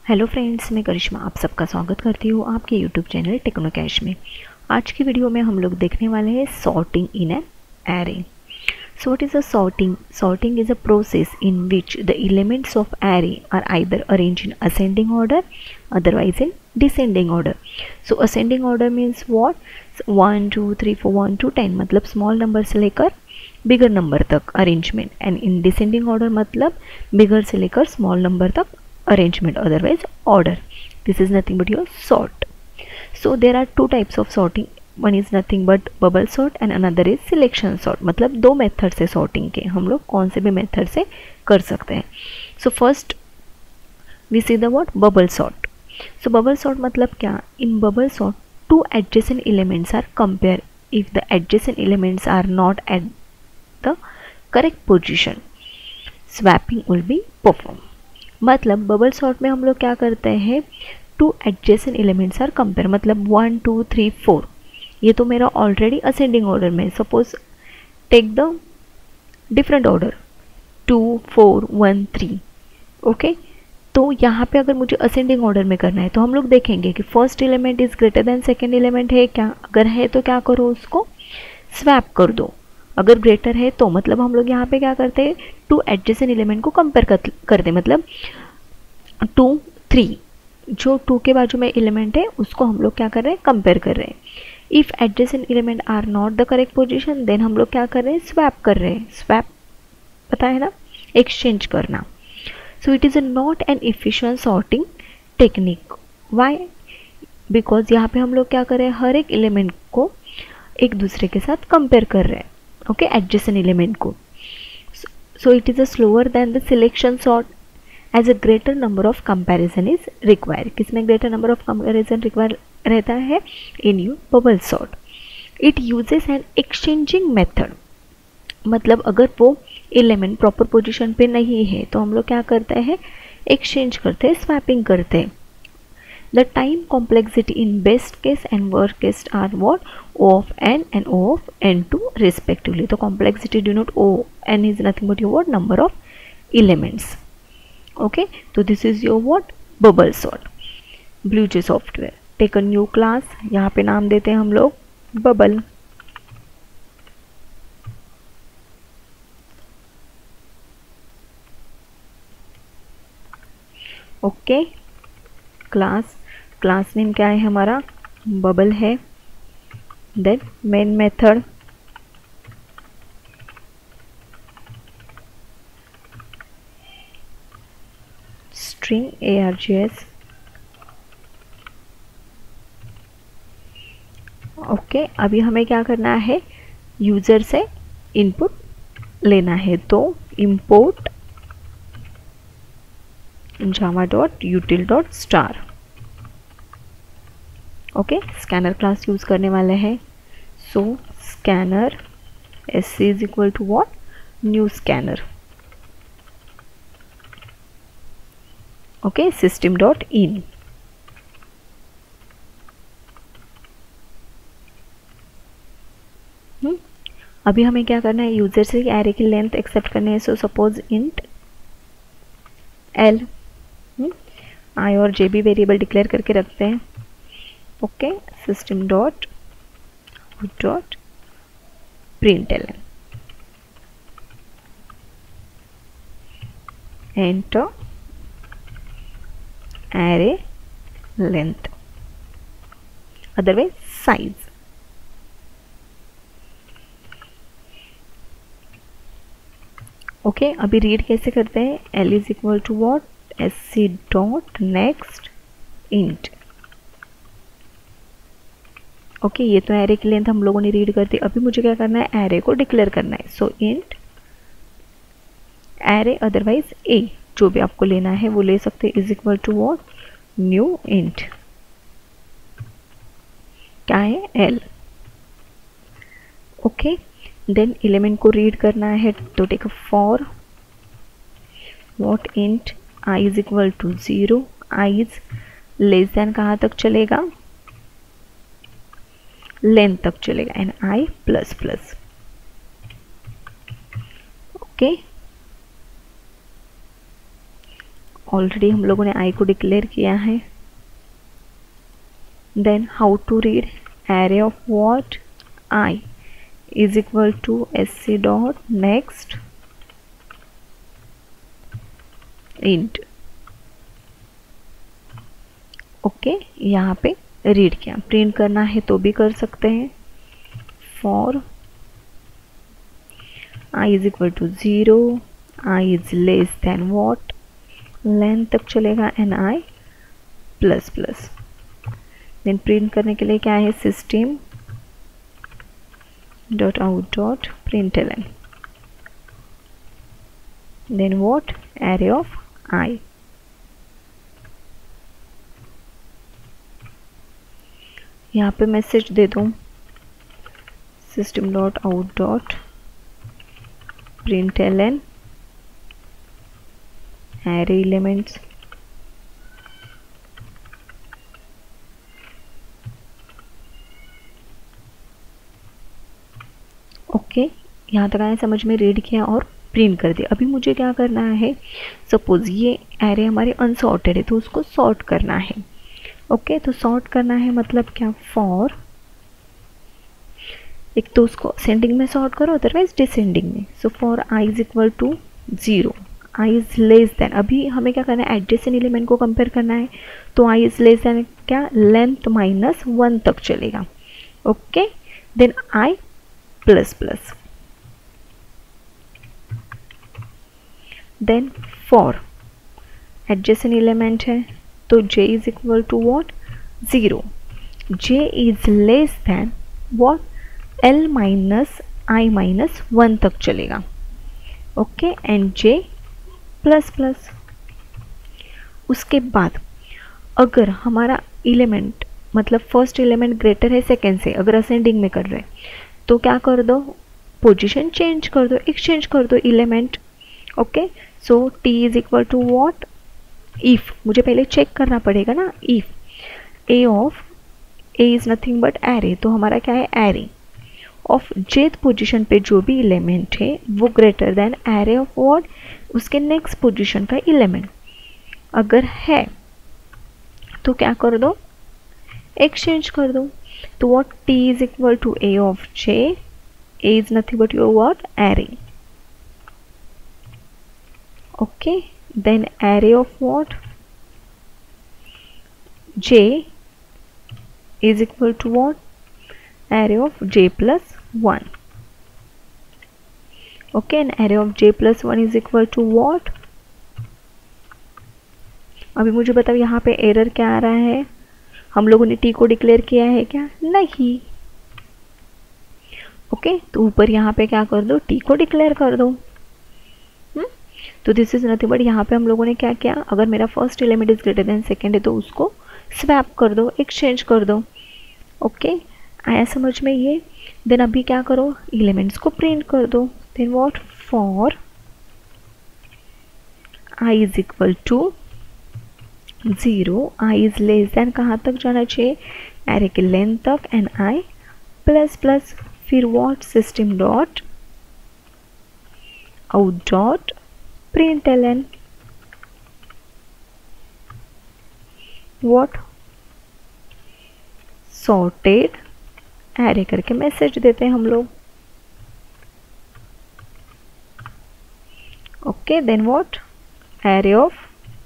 Hello friends, मैं करिश्मा आप सबका स्वागत करती हूँ आपके यूट्यूब चैनल टेक्नो कैश में। आज की वीडियो में हम लोग देखने वाले हैं sorting in an array. So what is a sorting? Sorting is a process in which the elements of array are either arranged in ascending order, otherwise in descending order. So ascending order means what? 1 2 3 4 1 2 10 मतलब small number से लेकर bigger number तक arrangement, and in descending order मतलब bigger से लेकर small number तक arrangement, otherwise order. This is nothing but your sort. So there are two types of sorting. One is nothing but bubble sort and another is selection sort. मतलब दो method से sorting के हम लोग कौन से भी मेथड से कर सकते हैं. So first we see the what bubble sort. So bubble sort मतलब क्या? In bubble sort two adjacent elements are compared. If the adjacent elements are not at the correct position, swapping will be performed. मतलब bubble sort में हम लोग क्या करते हैं, two adjacent elements are compare. मतलब 1 2 3 4 ये तो मेरा ऑलरेडी असेंडिंग ऑर्डर में. Suppose take the different order 2 4 1 3. Okay, तो यहाँ पे अगर मुझे असेंडिंग ऑर्डर में करना है तो हम लोग देखेंगे कि first element is greater than second element है क्या. अगर है तो क्या करो, उसको स्वैप कर दो. अगर ग्रेटर है तो मतलब हम लोग यहाँ पे क्या करते हैं, टू एडजेसेंट एलिमेंट को कंपेयर करते. मतलब 2 3 जो 2 के बाजू में एलिमेंट है उसको हम लोग क्या कर रहे हैं, कंपेयर कर रहे हैं. If adjacent element are not the correct position, then हम लोग क्या कर रहे हैं, स्वैप कर रहे हैं. स्वैप पता है ना, एक्सचेंज करना. So it is not an efficient sorting technique. Why? Because यहाँ पे हम लोग क्या कर रहे हैं, हर एक एलिमेंट को एक दूसरे के साथ कंपेयर कर रहे हैं. ओके, एडजेसेंट एलिमेंट को. So it is a slower than the selection sort as a greater number of comparison is required. किसमें greater number of comparison require रहता है, in you bubble sort. It uses an exchanging method. मतलब अगर वो element proper position पे नहीं है तो हम लोग क्या करते हैं, एक्सचेंज करते हैं, स्वैपिंग करते हैं. The time complexity in best case and worst case are what? O of n and O of n2 respectively. So complexity denote O. N is nothing but your what? Number of elements. Okay. So this is your what? Bubble sort. BlueJ software. Take a new class. यहाँ पे नाम देते हैं हम लोग bubble. Okay. Class name क्या है हमारा, बबल है. Then main method, string args. Okay, अभी हमें क्या करना है, यूजर से इनपुट लेना है. तो import java.util.star. Okay, scanner class use करने वाले हैं. So scanner s is equal to what, new scanner. Okay, system dot in. अभी हमें क्या करना है, यूजर से एरे की लेंथ एक्सेप्ट करनी है. So suppose int l, i और जे भी वेरिएबल डिक्लेयर करके रखते हैं. Okay, system dot println, enter array length, otherwise size. Okay, अभी रीड कैसे करते हैं, l is equal to what, sc dot next int. Okay, ये तो एरे की लेंथ हम लोगों ने रीड कर दी. अभी मुझे क्या करना है, एरे को डिक्लेयर करना है. So int array otherwise a, जो भी आपको लेना है वो ले सकते हैं, is equal to what, new int. क्या है, एल. ओके, देन एलिमेंट को रीड करना है तो take for what int i is equal to 0. I is less than कहाँ तक चलेगा, लेंथ तक चलेगा, and i plus plus. Okay, already हम लोगों ने आई को डिक्लेयर किया है. Then how to read array of what i is equal to sc dot next int. Okay, यहाँ पे रीड किया. प्रिंट करना है तो भी कर सकते हैं. For i is equal to 0, i is less than what, length तक चलेगा and i plus plus. Then print करने के लिए क्या है, system dot out dot println. Then what, array of i. यहाँ पे मैसेज दे दूँ system dot out dot println array elements. Okay, यहाँ तक आया, समझ में, रीड किया और प्रिंट कर दिया. अभी मुझे क्या करना है, सपोज ये एरे हमारे अनसॉर्टेड है तो उसको सॉर्ट करना है. ओके, तो सॉर्ट करना है मतलब क्या, फॉर, एक तो उसको असेंडिंग में सॉर्ट करो, अदरवाइज डिसेंडिंग में. So for i is equal to 0, i is less than, अभी हमें क्या करना है, एडजेसेंट एलिमेंट को कंपेयर करना है. तो आई इज लेस देन क्या, लेंथ माइनस 1 तक चलेगा. Okay, then i plus plus. Then for adjacent element है तो j is equal to what, 0, j is less than what, l minus i minus 1 तक चलेगा. Okay, and j plus plus. उसके बाद अगर हमारा एलिमेंट मतलब फर्स्ट एलिमेंट ग्रेटर है सेकेंड से, अगर असेंडिंग में कर रहे तो क्या कर दो, पोजीशन चेंज कर दो, एक्सचेंज कर दो element. Okay, so t is equal to what, if, मुझे पहले चेक करना पड़ेगा ना, if a of a is nothing but array, तो हमारा क्या है, एरे ऑफ jth पोजीशन पे जो भी एलिमेंट है वो greater than array of what, उसके नेक्स्ट पोजीशन का एलिमेंट. अगर है तो क्या कर दो, एक्सचेंज कर दो. तो what, t is equal to a of j, a is nothing but your what, array. Okay, then array of what, j is equal to what, array of j plus 1. Okay, and array of j plus 1 is equal to what. अभी मुझे बताओ यहाँ पे error क्या आ रहा है, हम लोगों ने t को डिक्लेयर किया है क्या, नहीं. ओके, तो ऊपर यहाँ पे क्या कर दो, t को डिक्लेयर कर दो. तो दिस इज नथिंग बट यहाँ पे हम लोगों ने क्या किया, अगर मेरा first element is greater than second है तो उसको स्वैप कर दो, एक्सचेंज कर दो. ओके, आया समझ में ये. देन अभी क्या करो, एलिमेंट्स को प्रिंट कर दो. Then what, for i is equal to 0, i is less than कहाँ तक जाना चाहिए, एरे के लेंथ तक, एंड आई प्लस प्लस. फिर what, system dot out dot println what, sorted array करके मैसेज देते हैं हम लोग. Okay, then what, array of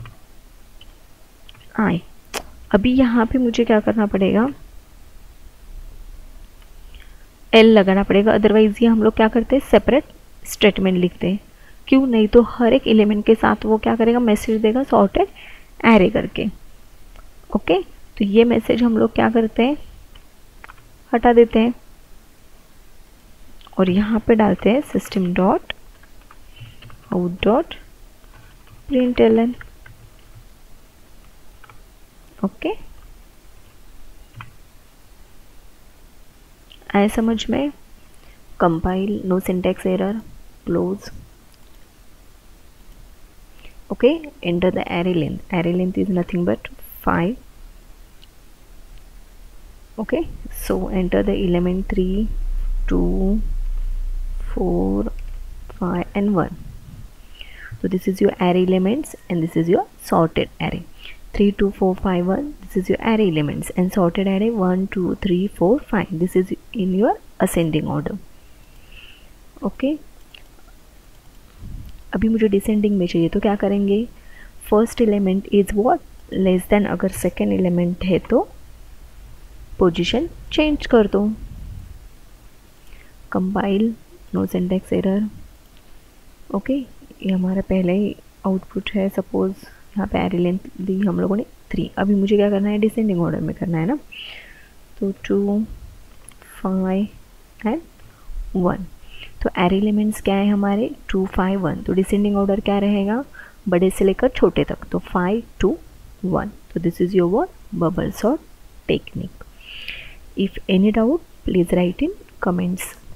i. अभी यहाँ पे मुझे क्या करना पड़ेगा, l लगाना पड़ेगा, अदरवाइज ये हम लोग क्या करते हैं, सेपरेट स्टेटमेंट लिखते हैं. क्यों, नहीं तो हर एक एलिमेंट के साथ वो क्या करेगा, मैसेज देगा सॉर्टेड एरे करके. ओके, तो ये मैसेज हम लोग क्या करते हैं, हटा देते हैं और यहाँ पे डालते हैं system dot out dot println. Okay, आए समझ में. Compile, no syntax error, close. Okay, enter the array length. Array length is nothing but 5. Okay, so enter the element 3, 2, 4, 5 and 1. So this is your array elements and this is your sorted array. 3 2 4 5 1, this is your array elements, and sorted array 1 2 3 4 5, this is in your ascending order. Okay अभी मुझे descending में चाहिए, तो क्या करेंगे, first element is what, less than, अगर second element है तो पोजीशन चेंज कर दो. Compile, no syntax error. Okay ये हमारा पहले ही आउटपुट है. सपोज यहाँ पे एरे लेंथ दी हम लोगों ने 3. अभी मुझे क्या करना है, डिसेंडिंग ऑर्डर में करना है ना. तो 2 5 एंड 1. तो एरे एलिमेंट्स क्या है हमारे, 2 5 1. तो डिसेंडिंग ऑर्डर क्या रहेगा, बड़े से लेकर छोटे तक. तो 5 2 1. तो this is your what, bubble sort technique. If any doubt please write in comments.